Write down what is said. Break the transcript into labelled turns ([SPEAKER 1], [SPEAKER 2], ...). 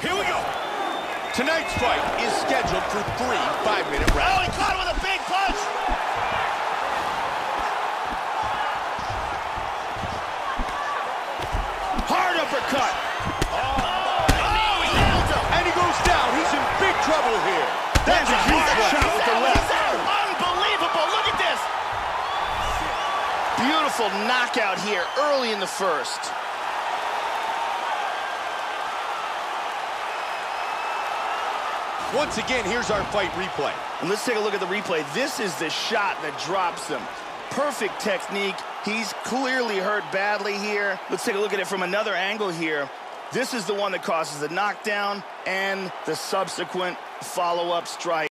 [SPEAKER 1] Here we go.
[SPEAKER 2] Tonight's fight is scheduled for 3 5-minute rounds.
[SPEAKER 1] Oh, he caught him with a big punch.
[SPEAKER 2] Hard uppercut.
[SPEAKER 1] Oh, he nailed him.
[SPEAKER 2] And he goes down. He's in big trouble here. That's a huge shot with the left.
[SPEAKER 1] Unbelievable. Look at this.
[SPEAKER 3] Beautiful knockout here early in the first.
[SPEAKER 2] Once again, here's our fight replay.
[SPEAKER 3] And let's take a look at the replay. This is the shot that drops him. Perfect technique. He's clearly hurt badly here. Let's take a look at it from another angle here. This is the one that causes the knockdown and the subsequent follow-up strike.